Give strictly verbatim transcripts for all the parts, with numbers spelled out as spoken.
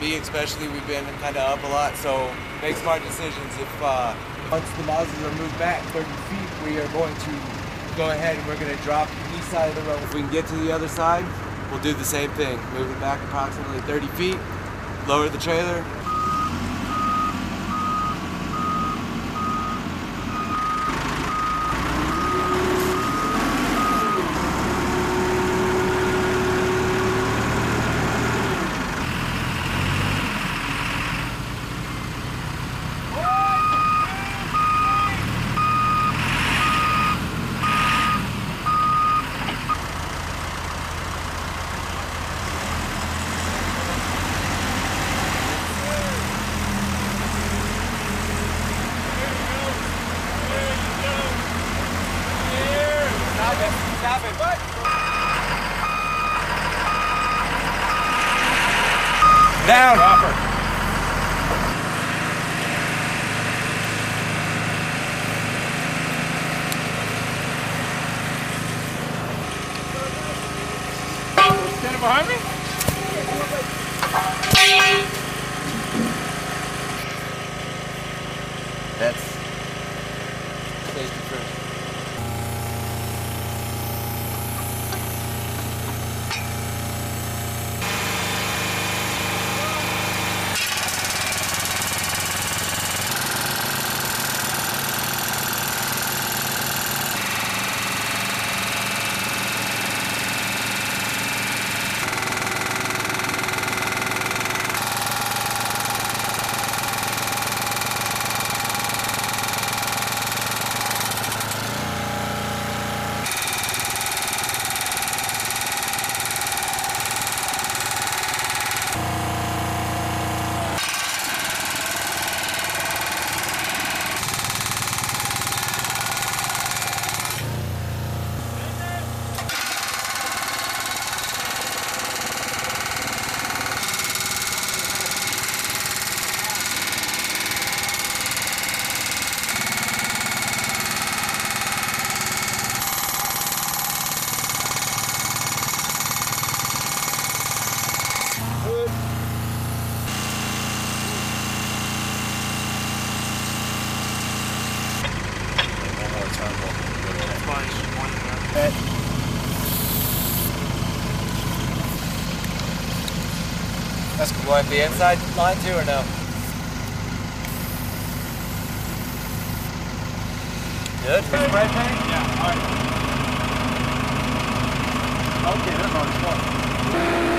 me especially, we've been kind of up a lot, so make smart decisions. If uh, once the nozzles are moved back thirty feet, we are going to go ahead and we're going to drop the east side of the road. If we can get to the other side, we'll do the same thing. Move it back approximately thirty feet, lower the trailer. Down. Proper. Standing behind me? That's safety first. That's going the inside line too, or no? Good? Spray paint? Yeah, alright. Okay, that's on the spot.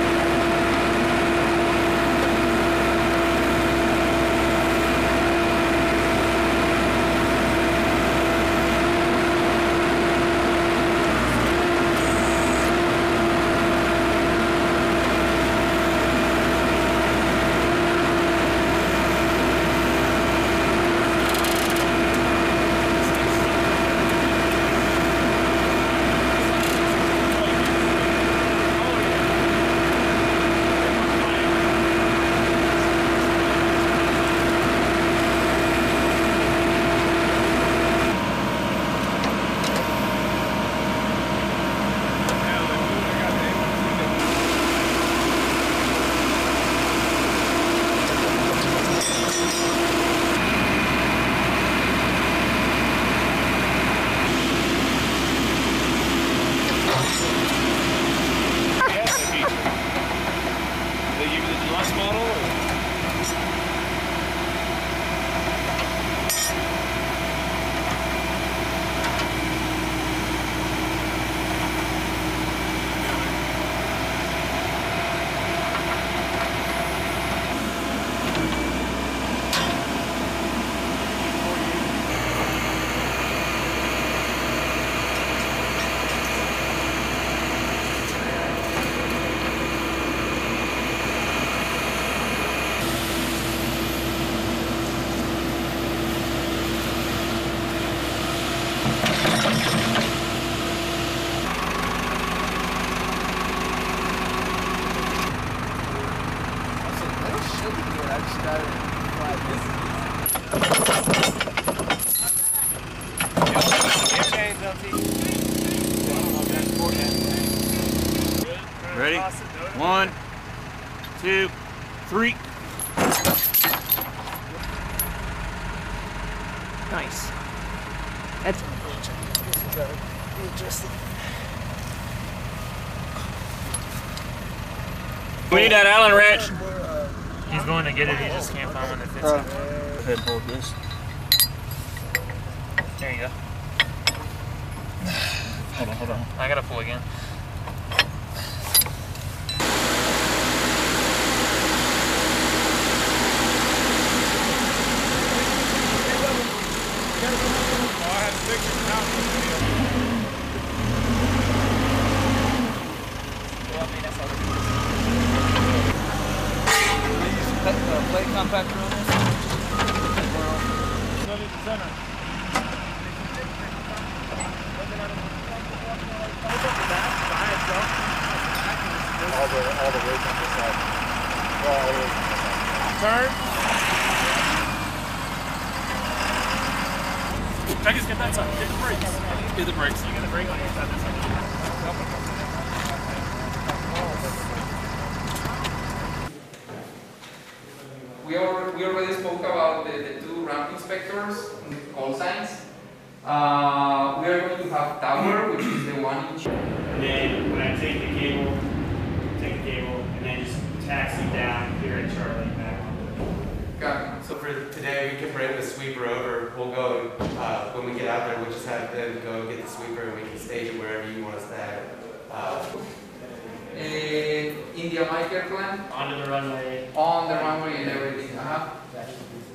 Ready? One, two, Three. Nice. That's We need that Allen wrench. He's going to get it, he just can't find one that fits Uh, him. Go ahead and hold this. There you go. Hold on, hold on. I gotta pull again. plate compactor on this. All the, all the weight on this side. Well, all the weight on this side. Turn. Vegas, get that side. Get the brakes. Get the brakes. You got the brake on your side. This side. We, are, we already spoke about the, the two ramp inspectors, call signs. Uh, we are going to have tower, which is the one inch. And then when I take the cable, take the cable, and then just taxi down here at Charlie back on the Got it. So for today, we can bring the sweeper over. We'll go, uh, when we get out there, we'll just have them go get the sweeper and we can stage it wherever you want us to have it. Uh, Uh, India Michael plan onto the runway. on the runway and everything. Uh-huh.